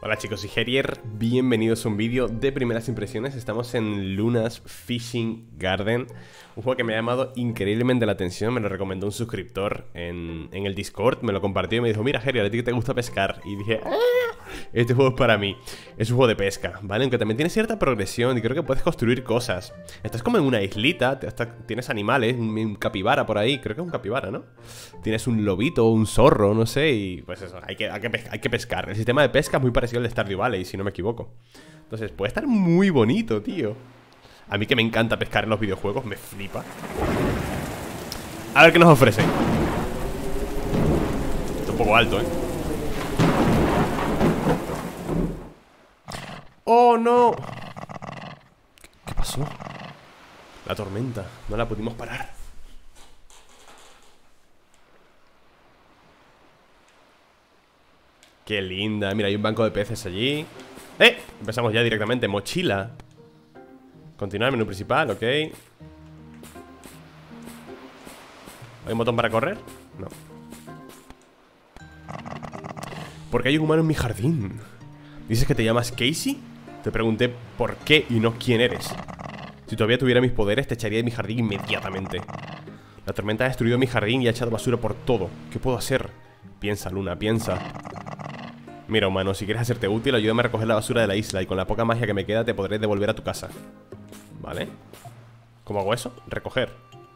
Hola chicos, soy Herier, bienvenidos a un vídeo de primeras impresiones. Estamos en Luna's Fishing Garden, un juego que me ha llamado increíblemente la atención. Me lo recomendó un suscriptor en el Discord, me lo compartió y me dijo: mira Herier, a ti que te gusta pescar. Y dije: este juego es para mí. Es un juego de pesca, ¿vale? Aunque también tiene cierta progresión y creo que puedes construir cosas. Estás como en una islita, tienes animales, un capibara por ahí. Creo que es un capibara, ¿no? Tienes un lobito, un zorro, no sé. Y pues eso, hay que pescar. El sistema de pesca es muy parecido al de Stardew Valley, si no me equivoco. Entonces puede estar muy bonito, tío. A mí que me encanta pescar en los videojuegos, me flipa. A ver qué nos ofrece. Está un poco alto, ¿eh? ¡Oh, no! ¿Qué pasó? La tormenta, no la pudimos parar. Qué linda, mira, hay un banco de peces allí. Empezamos ya directamente, mochila. Continuar, menú principal, ok. ¿Hay un botón para correr? No. ¿Por qué hay un humano en mi jardín? ¿Dices que te llamas Casey? Te pregunté por qué y no quién eres. Si todavía tuviera mis poderes, te echaría de mi jardín inmediatamente. La tormenta ha destruido mi jardín y ha echado basura por todo. ¿Qué puedo hacer? Piensa, Luna, piensa. Mira, humano, si quieres hacerte útil, ayúdame a recoger la basura de la isla y con la poca magia que me queda te podré devolver a tu casa. ¿Vale? ¿Cómo hago eso? Recoger.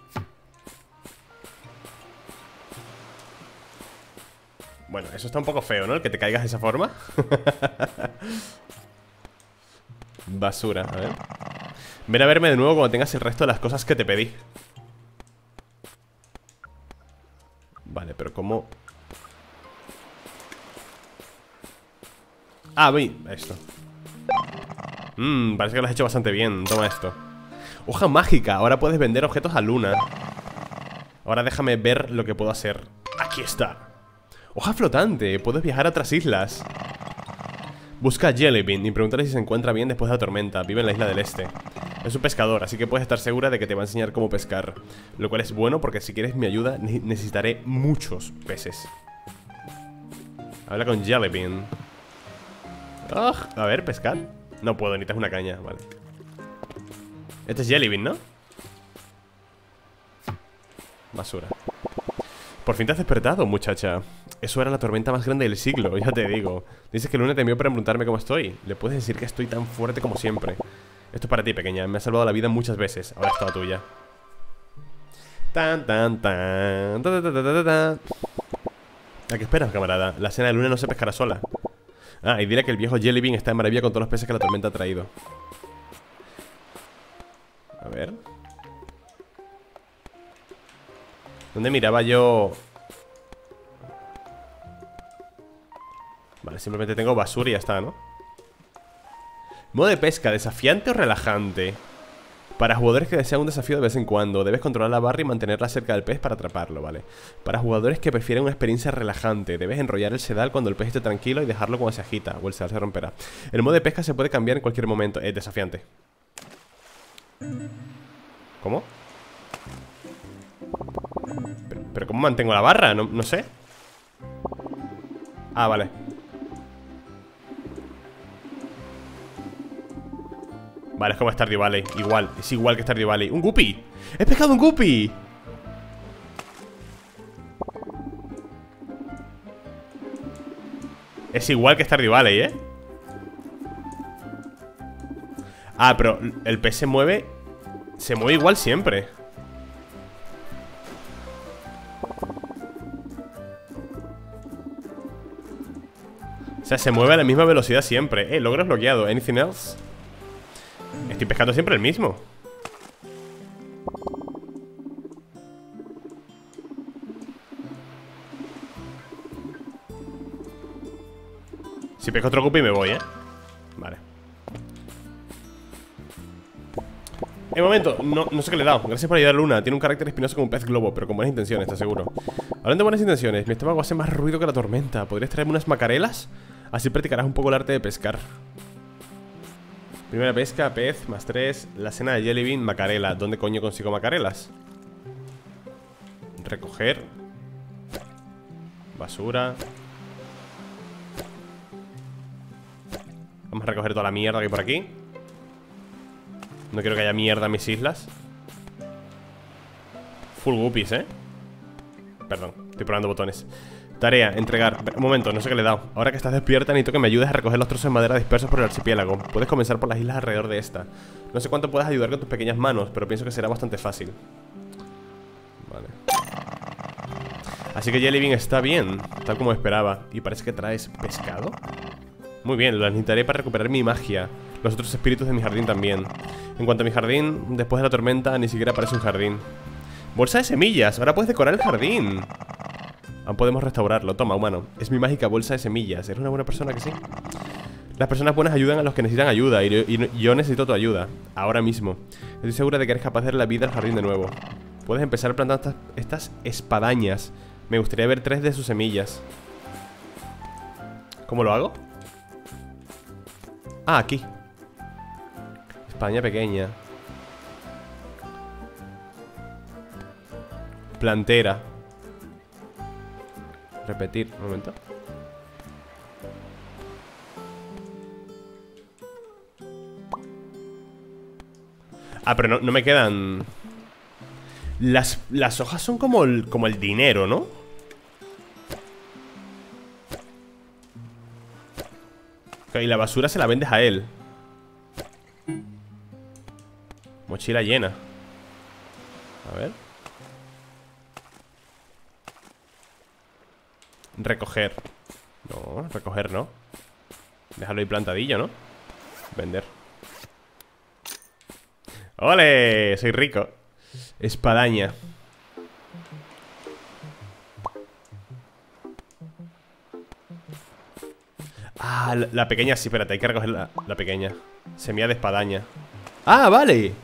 Bueno, eso está un poco feo, ¿no? El que te caigas de esa forma. Basura, a ver. Ven a verme de nuevo cuando tengas el resto de las cosas que te pedí. Vale, pero ¿cómo? Ah, voy, esto. Parece que lo has hecho bastante bien. Toma esto. Hoja mágica, ahora puedes vender objetos a Luna. Ahora déjame ver lo que puedo hacer. Aquí está. Hoja flotante, puedes viajar a otras islas. Busca a Jellybean y pregúntale si se encuentra bien después de la tormenta. Vive en la isla del este. Es un pescador, así que puedes estar segura de que te va a enseñar cómo pescar. Lo cual es bueno porque si quieres mi ayuda necesitaré muchos peces. Habla con Jellybean. A ver, pescar. No puedo, necesitas una caña, vale. Este es Jellybean, ¿no? Basura. Por fin te has despertado, muchacha. Eso era la tormenta más grande del siglo, ya te digo. Dices que Luna te envió para preguntarme cómo estoy. Le puedes decir que estoy tan fuerte como siempre. Esto es para ti, pequeña. Me has salvado la vida muchas veces. Ahora es toda tuya. Tan, tan, tan, tan, tan, tan, tan, tan. ¿A qué esperas, camarada? La cena de Luna no se pescará sola. Ah, y dile que el viejo Jellybean está en maravilla con todos los peces que la tormenta ha traído. A ver. ¿Dónde miraba yo? Vale, simplemente tengo basura y ya está, ¿no? Modo de pesca, ¿desafiante o relajante? Para jugadores que desean un desafío de vez en cuando, debes controlar la barra y mantenerla cerca del pez para atraparlo, ¿vale? Para jugadores que prefieren una experiencia relajante, debes enrollar el sedal cuando el pez esté tranquilo y dejarlo cuando se agita, o el sedal se romperá. El modo de pesca se puede cambiar en cualquier momento. Es desafiante. ¿Cómo? ¿Pero cómo mantengo la barra? No sé. Ah, vale. Vale, es como Stardew Valley. Igual, es igual que Stardew Valley. ¡Un guppy! ¡He pescado un guppy! Es igual que Stardew Valley, ¿eh? Ah, pero el pez se mueve. Se mueve igual siempre. O sea, se mueve a la misma velocidad siempre. Logro bloqueado. ¿Anything else? Estoy pescando siempre el mismo. Si pesco otro guppy me voy, ¿eh? Vale. En momento, no sé qué le he dado. Gracias por ayudar, Luna. Tiene un carácter espinoso como un pez globo, pero con buenas intenciones, te aseguro. Hablando de buenas intenciones, mi estómago hace más ruido que la tormenta. ¿Podrías traerme unas macarelas? Así practicarás un poco el arte de pescar. Primera pesca, pez, más 3. La cena de Jellybean, macarela. ¿Dónde coño consigo macarelas? Recoger. Basura. Vamos a recoger toda la mierda que hay por aquí. No quiero que haya mierda en mis islas. Full guppies, Perdón, estoy probando botones. Tarea, entregar. Un momento, no sé qué le he dado. Ahora que estás despierta, necesito que me ayudes a recoger los trozos de madera dispersos por el archipiélago. Puedes comenzar por las islas alrededor de esta. No sé cuánto puedes ayudar con tus pequeñas manos, pero pienso que será bastante fácil. Vale. Así que Jellybean está bien, tal como esperaba. Y parece que traes pescado. Muy bien, lo necesitaré para recuperar mi magia. Los otros espíritus de mi jardín también. En cuanto a mi jardín, después de la tormenta ni siquiera parece un jardín. Bolsa de semillas, ahora puedes decorar el jardín. Aún podemos restaurarlo, toma, humano. Es mi mágica bolsa de semillas. ¿Eres una buena persona que sí? Las personas buenas ayudan a los que necesitan ayuda. Y yo necesito tu ayuda, ahora mismo. Estoy segura de que eres capaz de dar la vida al jardín de nuevo. Puedes empezar plantando estas espadañas. Me gustaría ver 3 de sus semillas. ¿Cómo lo hago? Ah, aquí. Espadaña pequeña. Plantera. Repetir, un momento. Ah, pero no me quedan. Las hojas son como el dinero, ¿no? Y la basura se la vendes a él. Mochila llena. A ver. Recoger. No, recoger no. Déjalo ahí plantadillo, ¿no? Vender. ¡Ole! Soy rico. Espadaña. Ah, la pequeña, sí, espérate, hay que recoger la pequeña. Semilla de espadaña. ¡Ah, vale!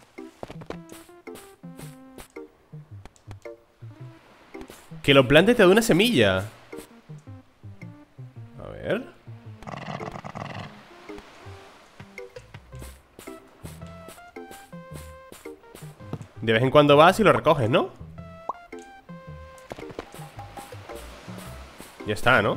Que lo plante y te da una semilla. A ver. De vez en cuando vas y lo recoges, ¿no? Ya está, ¿no?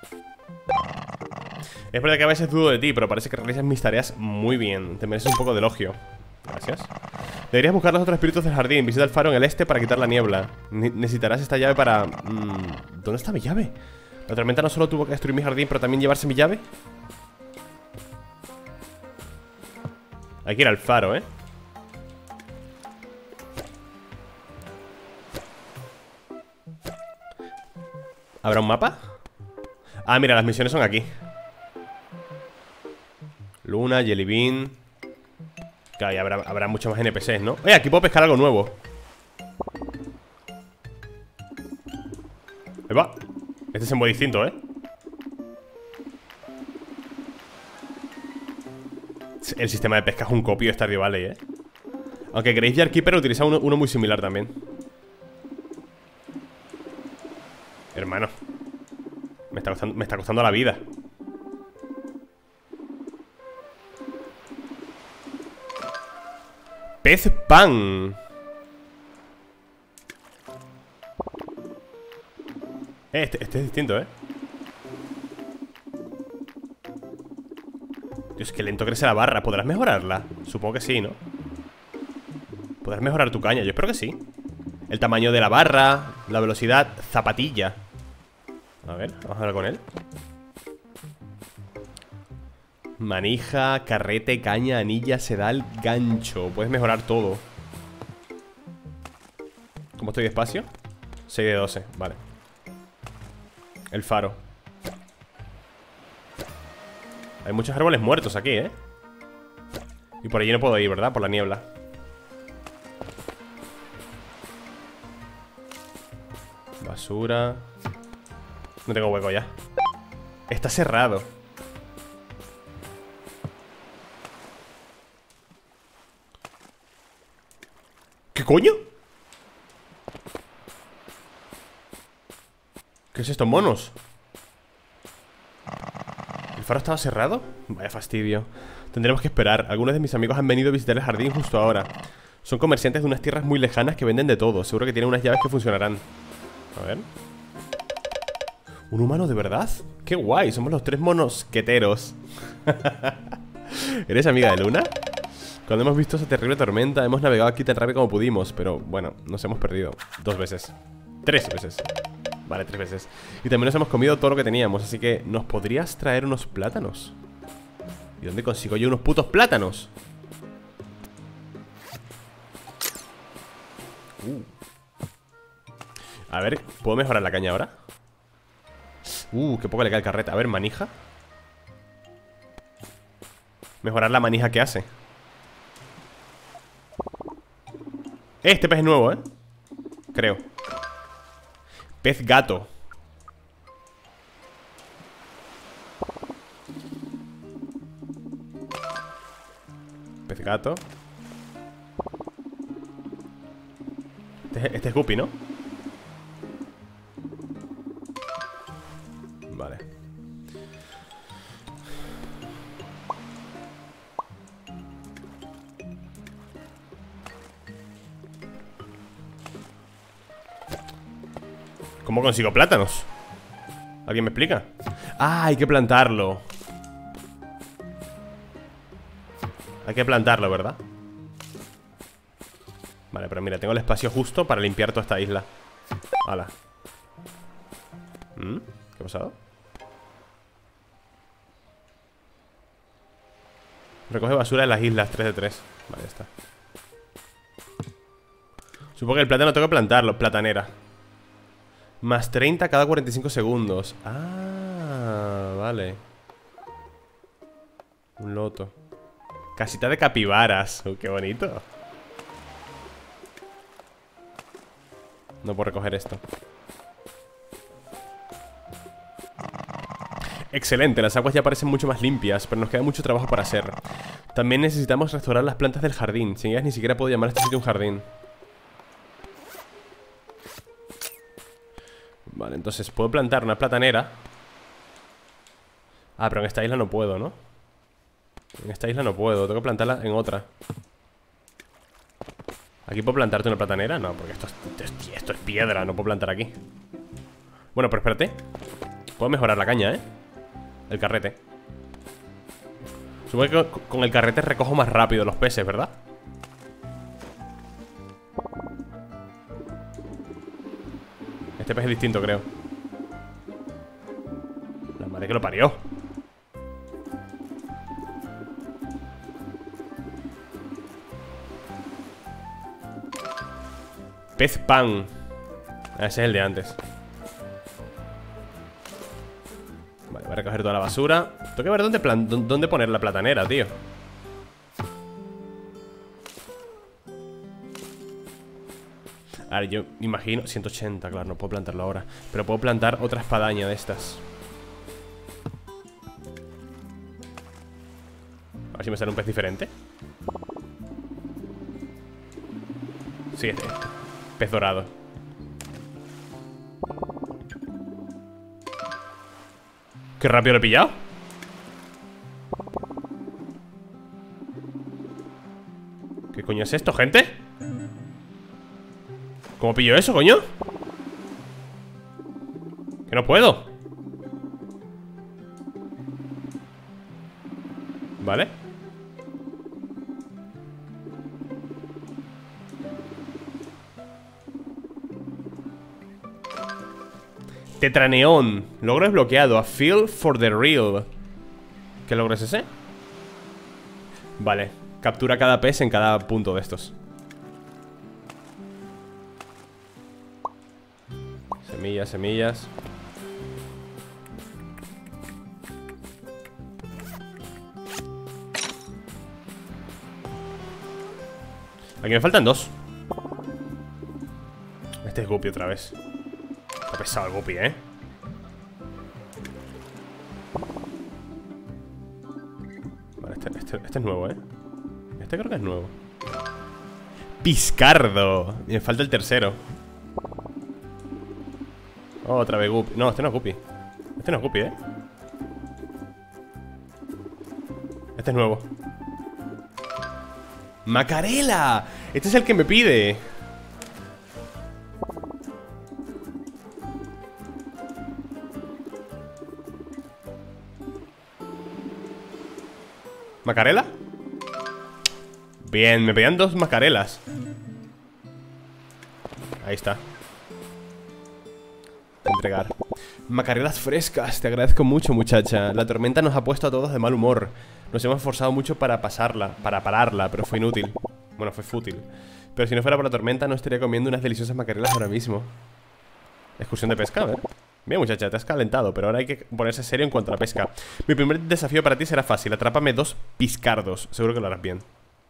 Es verdad que a veces dudo de ti, pero parece que realizas mis tareas muy bien. Te mereces un poco de elogio. Gracias. Deberías buscar los otros espíritus del jardín. Visita el faro en el este para quitar la niebla. Necesitarás esta llave para... ¿Dónde está mi llave? La tormenta no solo tuvo que destruir mi jardín, pero también llevarse mi llave. Hay que ir al faro, ¿eh? ¿Habrá un mapa? Ah, mira, las misiones son aquí. Luna, Jellybean. Claro, y habrá muchos más NPCs, ¿no? Oye, aquí puedo pescar algo nuevo. Ahí va. Este es muy distinto, ¿eh? El sistema de pesca es un copio de Stardew Valley, ¿eh? Aunque Graveyard Keeper utiliza uno muy similar también. Hermano, me está costando la vida. Pez pan. Este es distinto, ¿eh? Dios, qué lento crece la barra. ¿Podrás mejorarla? Supongo que sí, ¿no? ¿Podrás mejorar tu caña? Yo espero que sí. El tamaño de la barra, la velocidad, zapatilla. A ver, vamos a hablar con él. Manija, carrete, caña, anilla, sedal, gancho. Puedes mejorar todo. ¿Cómo estoy despacio? 6 de 12, vale. El faro. Hay muchos árboles muertos aquí, ¿eh? Y por allí no puedo ir, ¿verdad? Por la niebla. Basura. No tengo hueco ya. Está cerrado. ¿Qué coño? ¿Qué es esto, monos? ¿El faro estaba cerrado? Vaya fastidio. Tendremos que esperar. Algunos de mis amigos han venido a visitar el jardín justo ahora. Son comerciantes de unas tierras muy lejanas que venden de todo. Seguro que tienen unas llaves que funcionarán. A ver. ¿Un humano de verdad? Qué guay, somos los 3 monosqueteros. ¿Eres amiga de Luna? Cuando hemos visto esa terrible tormenta, hemos navegado aquí tan rápido como pudimos. Pero bueno, nos hemos perdido 2 veces. 3 veces. Vale, 3 veces. Y también nos hemos comido todo lo que teníamos. Así que, ¿nos podrías traer unos plátanos? ¿Y dónde consigo yo unos putos plátanos? A ver, ¿puedo mejorar la caña ahora? Qué poco le cae el carrete. A ver, manija. Mejorar la manija que hace. Este pez es nuevo, creo. Pez gato. Pez gato. Este es Guppy, ¿no? Vale. ¿Cómo consigo plátanos? ¿Alguien me explica? Ah, hay que plantarlo. Hay que plantarlo, ¿verdad? Vale, pero mira, tengo el espacio justo para limpiar toda esta isla. Hala. ¿Qué ha pasado? Recoge basura en las islas, 3 de 3. Vale, ya está. Supongo que el plátano tengo que plantarlo, platanera. Más 30 cada 45 segundos. Ah, vale. Un loto. Casita de capibaras. Qué bonito. No puedo recoger esto. Excelente, las aguas ya parecen mucho más limpias, pero nos queda mucho trabajo para hacer. También necesitamos restaurar las plantas del jardín. Sin ellas ni siquiera puedo llamar a este sitio un jardín. Vale, entonces puedo plantar una platanera. Ah, pero en esta isla no puedo, ¿no? En esta isla no puedo, tengo que plantarla en otra. ¿Aquí puedo plantarte una platanera? No, porque esto es piedra, no puedo plantar aquí. Bueno, pero espérate. Puedo mejorar la caña, el carrete. Supongo que con el carrete recojo más rápido los peces, ¿verdad? Este pez es distinto, creo. La madre que lo parió. Pez pan. Ese es el de antes. Vale, voy a recoger toda la basura. Tengo que ver dónde poner la platanera, tío. A ver, yo imagino 180, claro, no puedo plantarlo ahora. Pero puedo plantar otra espadaña de estas. A ver si me sale un pez diferente. Sí, este. Pez dorado. Qué rápido lo he pillado. ¿Qué coño es esto, gente? ¿Cómo pillo eso, coño? Que no puedo. Vale. Tetraneón. Logro desbloqueado. A feel for the real. ¿Qué logro es ese? Vale. Captura cada pez en cada punto de estos. Semillas, semillas. Aquí me faltan 2. Este es Guppy otra vez. Está pesado el Guppy, Vale, este es nuevo, Este creo que es nuevo. Piscardo. Y me falta el tercero. Otra vez Guppy. No, este no es Guppy. Este no es Guppy, Este es nuevo. ¡Macarela! Este es el que me pide. ¿Macarela? Bien, me pedían 2 macarelas. Ahí está. Entregar. Macarelas frescas, te agradezco mucho, muchacha. La tormenta nos ha puesto a todos de mal humor. Nos hemos esforzado mucho para pasarla, para pararla, pero fue inútil. Bueno, fue fútil. Pero si no fuera por la tormenta no estaría comiendo unas deliciosas macarelas ahora mismo. Excursión de pesca, a ver. Bien, muchacha, te has calentado, pero ahora hay que ponerse serio en cuanto a la pesca. Mi primer desafío para ti será fácil. Atrápame 2 piscardos. Seguro que lo harás bien.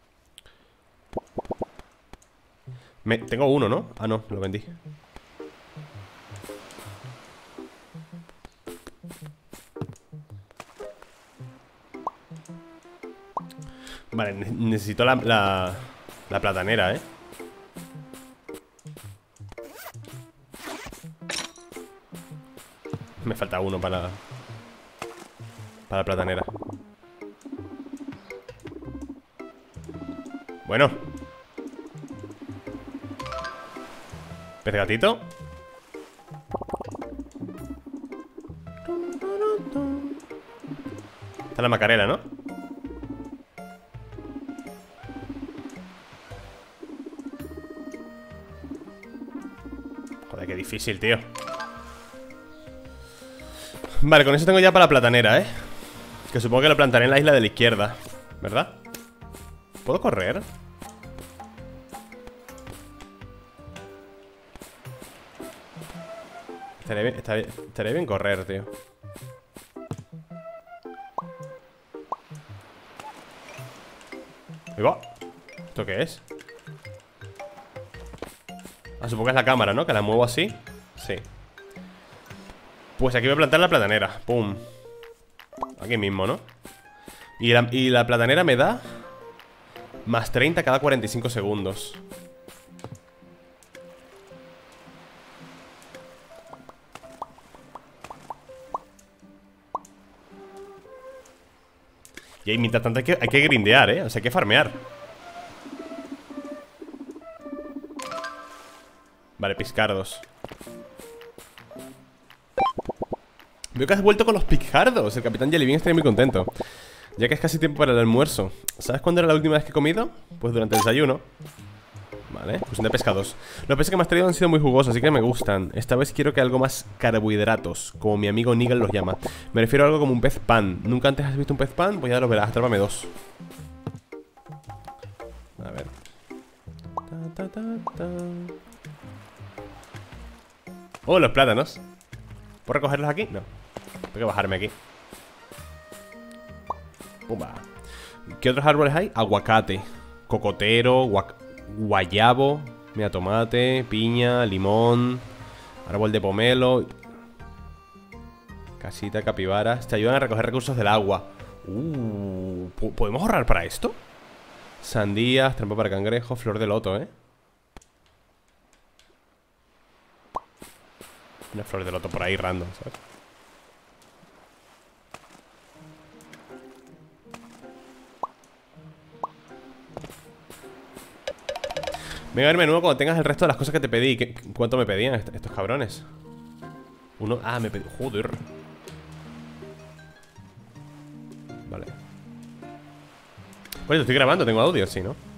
Tengo 1, ¿no? Ah, no, lo vendí. Vale, necesito la platanera, ¿eh? Me falta 1 para la platanera. Bueno. Pez gatito. Está la macarela, ¿no? Joder, qué difícil, tío. Vale, con eso tengo ya para la platanera, ¿eh? Que supongo que la plantaré en la isla de la izquierda, ¿verdad? ¿Puedo correr? Estaría bien correr, tío. Ahí va. ¿Esto qué es? Ah, supongo que es la cámara, ¿no? Que la muevo así. Sí. Pues aquí voy a plantar la platanera. Pum. Aquí mismo, ¿no? Y la platanera me da más 30 cada 45 segundos. Y mientras tanto hay que grindear, ¿eh? O sea, hay que farmear. Vale, piscardos. Veo que has vuelto con los picardos. El capitán Jellybean estaría muy contento. Ya que es casi tiempo para el almuerzo. ¿Sabes cuándo era la última vez que he comido? Pues durante el desayuno. Vale, pues de pescados. Los peces que me has traído han sido muy jugosos, así que me gustan. Esta vez quiero que algo más carbohidratos, como mi amigo Nigel los llama. Me refiero a algo como un pez pan. ¿Nunca antes has visto un pez pan? Pues ya lo verás, atrápame 2. A ver. Oh, los plátanos. ¿Puedo recogerlos aquí? No. Tengo que bajarme aquí. Pumba. ¿Qué otros árboles hay? Aguacate, cocotero, guayabo, mira, tomate, piña, limón, árbol de pomelo, casita, capibaras. Te ayudan a recoger recursos del agua. ¿Podemos ahorrar para esto? Sandías, trampa para cangrejo, flor de loto, ¿eh? Una flor de loto por ahí random, ¿sabes? Venga, a ver menú cuando tengas el resto de las cosas que te pedí. ¿Cuánto me pedían estos cabrones? Uno... Ah, me pedí... Joder. Vale. Oye, estoy grabando, tengo audio, sí, ¿no?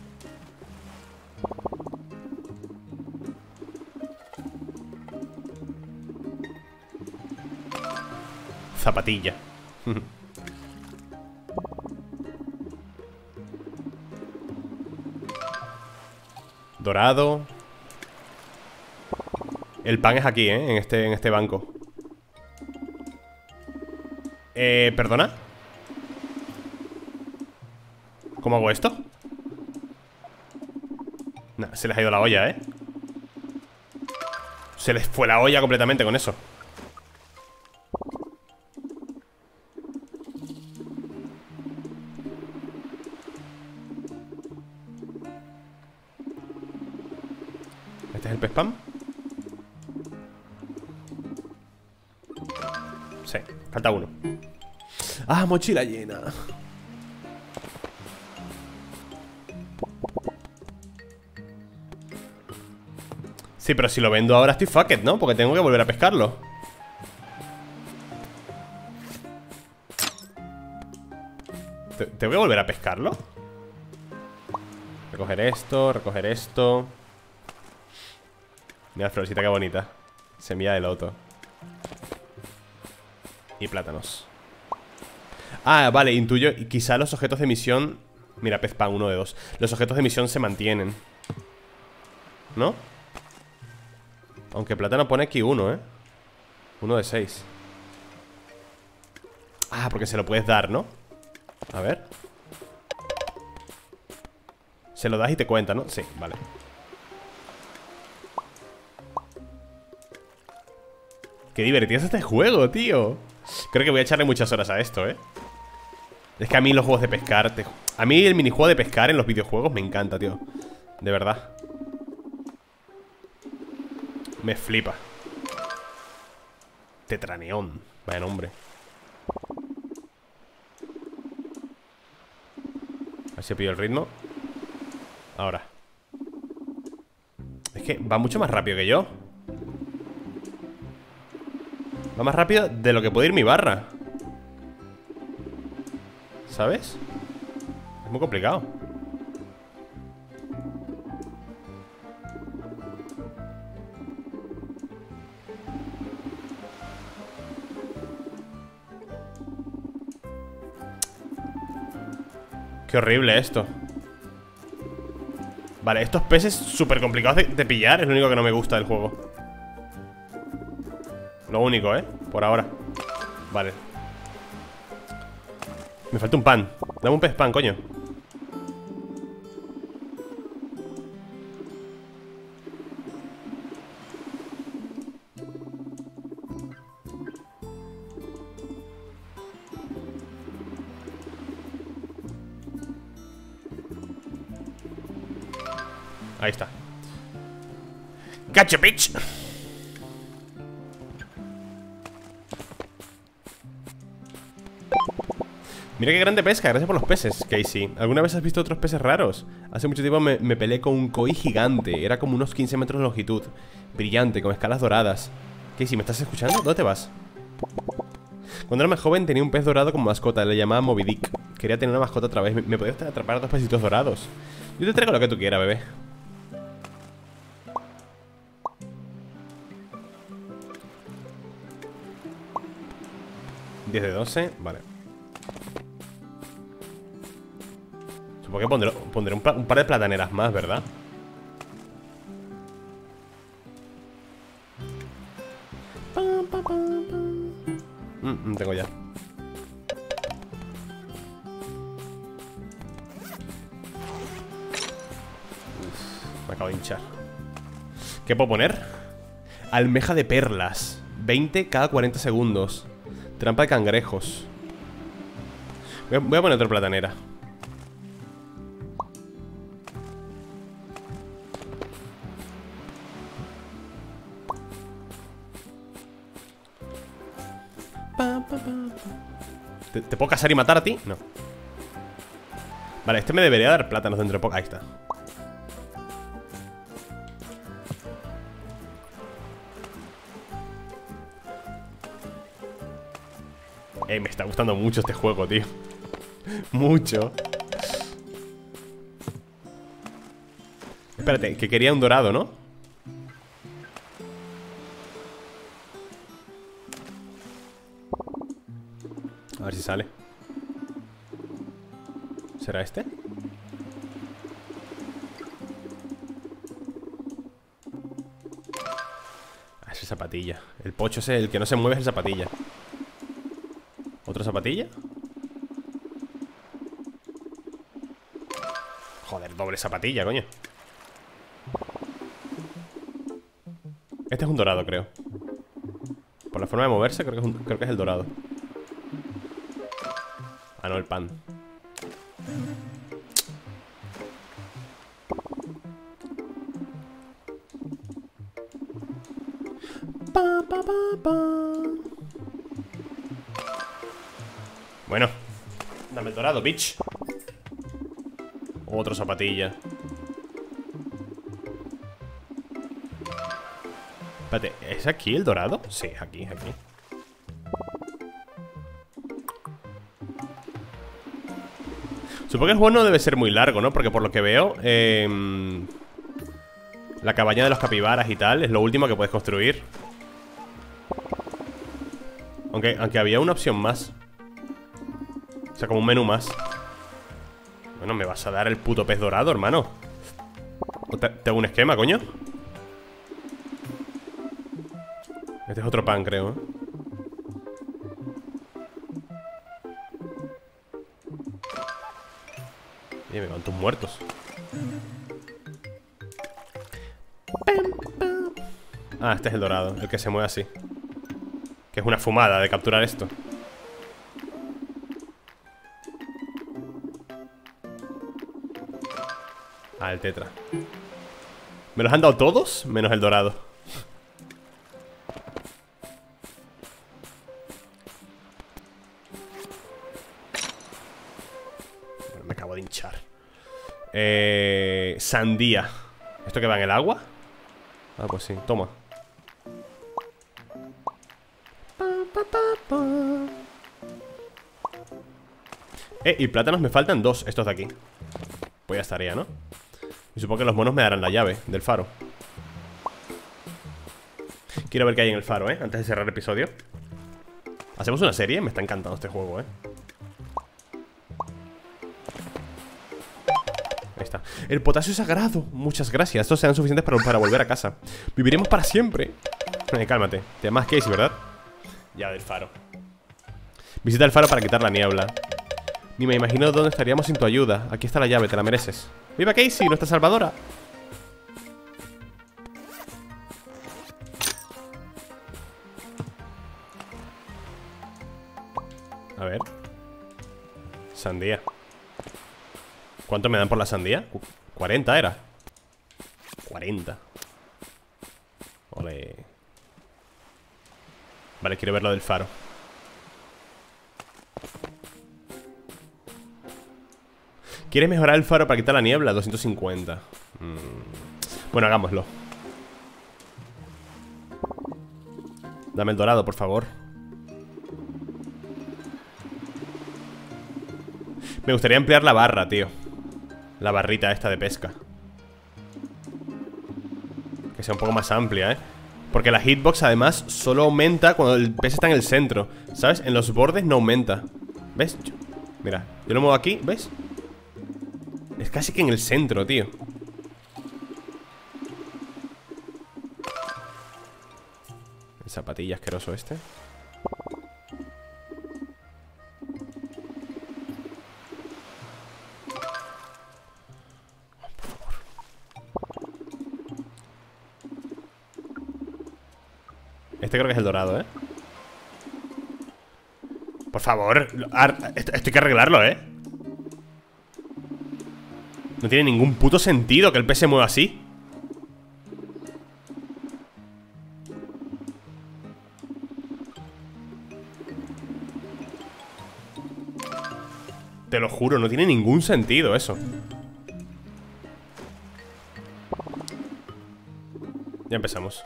Zapatilla. Dorado. El pan es aquí, ¿eh? En este banco. ¿Perdona? ¿Cómo hago esto? Nah, se les ha ido la olla, ¿eh? Se les fue la olla completamente con eso. ¿Este es el pez pan? Sí, falta uno. ¡Ah, mochila llena! Sí, pero si lo vendo ahora estoy fucked, ¿no? Porque tengo que volver a pescarlo. ¿Tengo que volver a pescarlo? Recoger esto, recoger esto. Mira la florecita, qué bonita. Semilla de loto. Y plátanos. Ah, vale, intuyo. Y quizá los objetos de misión. Mira, pez pan, 1 de 2. Los objetos de misión se mantienen, ¿no? Aunque plátano pone aquí 1, ¿eh? 1 de 6. Ah, porque se lo puedes dar, ¿no? A ver. Se lo das y te cuenta, ¿no? Sí, vale. Qué divertido es este juego, tío. Creo que voy a echarle muchas horas a esto, ¿eh? Es que a mí los juegos de pescar A mí el minijuego de pescar en los videojuegos me encanta, tío. De verdad. Me flipa. Tetraneón. Vaya nombre. A ver si pillo el ritmo. Ahora. Es que va mucho más rápido que yo. Va más rápido de lo que puede ir mi barra. ¿Sabes? Es muy complicado. Qué horrible esto. Vale, estos peces súper complicados de pillar. Es lo único que no me gusta del juego. Lo único, por ahora. Vale. Me falta un pan. Dame un pez pan, coño. Ahí está. Gotcha, bitch. Mira qué grande pesca, gracias por los peces, Casey. ¿Alguna vez has visto otros peces raros? Hace mucho tiempo me peleé con un koi gigante. Era como unos 15 metros de longitud. Brillante, con escalas doradas. Casey, ¿me estás escuchando? ¿Dónde te vas? Cuando era más joven tenía un pez dorado como mascota. Le llamaba Moby Dick. Quería tener una mascota otra vez. ¿Me podías atrapar a 2 pesitos dorados? Yo te traigo lo que tú quieras, bebé. ¿10 de 12? Vale. Supongo que pondré un par de plataneras más, ¿verdad? No tengo ya. Me acabo de hinchar. ¿Qué puedo poner? Almeja de perlas. 20 cada 40 segundos. Trampa de cangrejos. Voy a poner otra platanera. ¿Te puedo cazar y matar a ti? No. Vale, este me debería dar plátanos dentro de poco. Ahí está. Me está gustando mucho este juego, tío. Mucho. Espérate, que quería un dorado, ¿no? A ver si sale. ¿Será este? Ah, es el zapatilla. El pocho es el que no se mueve, es el zapatilla. ¿Otra zapatilla? Joder, doble zapatilla, coño. Este es un dorado, creo. Por la forma de moverse, creo que es el dorado. Ah, no, el pan. Bueno, dame el dorado, bitch. Otra zapatilla. Espérate, ¿es aquí el dorado? Sí, aquí, aquí. Supongo que el juego no debe ser muy largo, ¿no? Porque por lo que veo la cabaña de los capibaras y tal es lo último que puedes construir. Aunque había una opción más. O sea, como un menú más. Bueno, me vas a dar el puto pez dorado, hermano. ¿O te hago un esquema, coño? Este es otro pan, creo, ¿eh? Y me van tus muertos. Ah, este es el dorado, el que se mueve así. Que es una fumada de capturar esto. Ah, el tetra. Me los han dado todos, menos el dorado. Me acabo de hinchar. Sandía. ¿Esto que va en el agua? Ah, pues sí, toma. Y plátanos me faltan 2, estos de aquí. Pues ya estaría, ¿no? Y supongo que los monos me darán la llave del faro. Quiero ver qué hay en el faro, ¿eh? Antes de cerrar el episodio. ¿Hacemos una serie? Me está encantando este juego, ¿eh? Ahí está. El potasio sagrado. Muchas gracias. Estos serán suficientes para volver a casa. Viviremos para siempre. Cálmate. Te llamas Casey, ¿verdad? Ya, del faro. Visita el faro para quitar la niebla. Ni me imagino dónde estaríamos sin tu ayuda. Aquí está la llave, te la mereces. ¡Viva Casey, nuestra salvadora! A ver. Sandía. ¿Cuánto me dan por la sandía? 40 era. 40. Ole. Vale, quiero ver lo del faro. ¿Quieres mejorar el faro para quitar la niebla? 250. Bueno, hagámoslo. Dame el dorado, por favor. Me gustaría ampliar la barra, tío. La barrita esta de pesca. Que sea un poco más amplia, ¿eh? Porque la hitbox además solo aumenta cuando el pez está en el centro, ¿sabes? En los bordes no aumenta. ¿Ves? Mira, yo lo muevo aquí, ¿ves? Es casi que en el centro, tío. El zapatilla asqueroso este. Este creo que es el dorado, ¿eh? Por favor, esto hay que arreglarlo, ¿eh? No tiene ningún puto sentido que el pez se mueva así. Te lo juro, no tiene ningún sentido eso. Ya empezamos.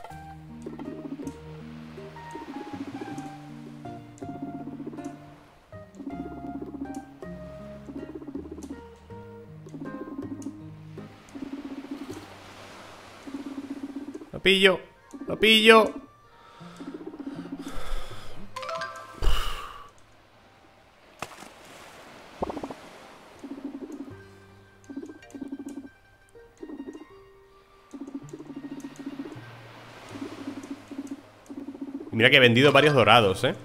Lo pillo. Lo pillo. Mira que he vendido varios dorados, ¿eh?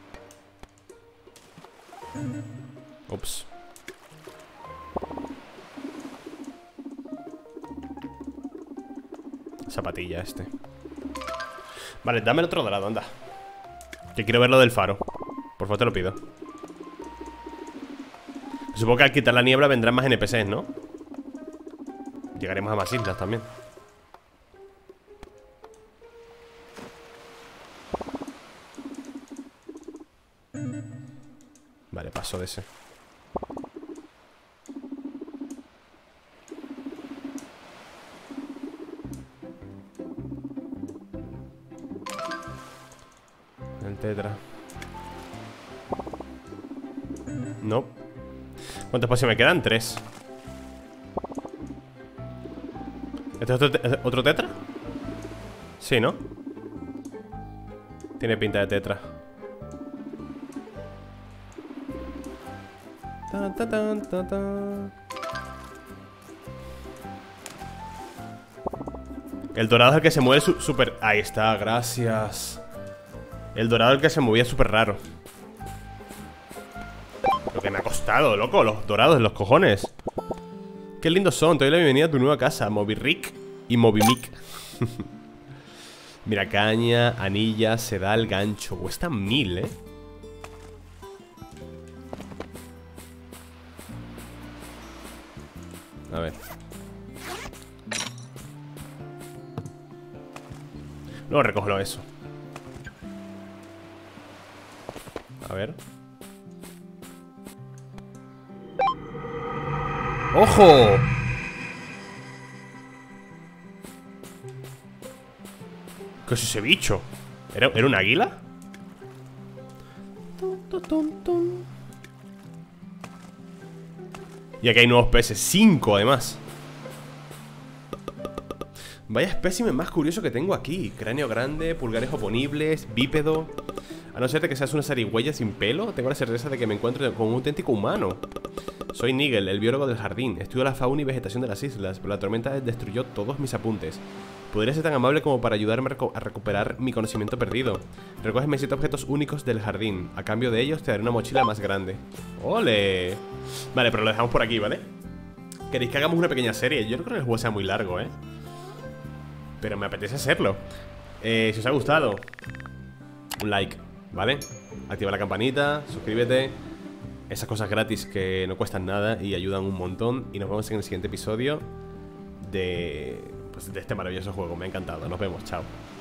Ups. Zapatilla este. Vale, dame el otro dorado, anda. Que quiero ver lo del faro. Por favor, te lo pido. Supongo que al quitar la niebla vendrán más NPCs, ¿no? Llegaremos a más islas también. Vale, paso de ese. El tetra. No. ¿Cuántos espacios me quedan? 3. ¿Este es otro tetra? Sí, ¿no? Tiene pinta de tetra. El dorado es el que se mueve súper... Ahí está, gracias. El dorado es el que se movía súper raro. Lo que me ha costado, loco. Los dorados, los cojones. Qué lindos son. Te doy la bienvenida a tu nueva casa, Moviric y Movimic. Mira, caña, anilla, sedal, gancho. Cuesta 1000, ¿eh? A ver. Luego recógelo eso. A ver. ¡Ojo! ¿Qué es ese bicho? ¿Era un águila? Y aquí hay nuevos peces, 5 además. Vaya espécimen más curioso que tengo aquí. Cráneo grande, pulgares oponibles, bípedo. A no ser de que seas una zarigüeya sin pelo, tengo la certeza de que me encuentro con un auténtico humano. Soy Nigel, el biólogo del jardín. Estudio la fauna y vegetación de las islas, pero la tormenta destruyó todos mis apuntes. ¿Podría ser tan amable como para ayudarme a recuperar mi conocimiento perdido? Recógeme 7 objetos únicos del jardín. A cambio de ellos te daré una mochila más grande. ¡Ole! Vale, pero lo dejamos por aquí, ¿vale? ¿Queréis que hagamos una pequeña serie? Yo no creo que el juego sea muy largo, ¿eh? Pero me apetece hacerlo. Si os ha gustado, un like, ¿vale? Activa la campanita, suscríbete. Esas cosas gratis que no cuestan nada y ayudan un montón. Y nos vemos en el siguiente episodio de este maravilloso juego. Me ha encantado. Nos vemos, chao.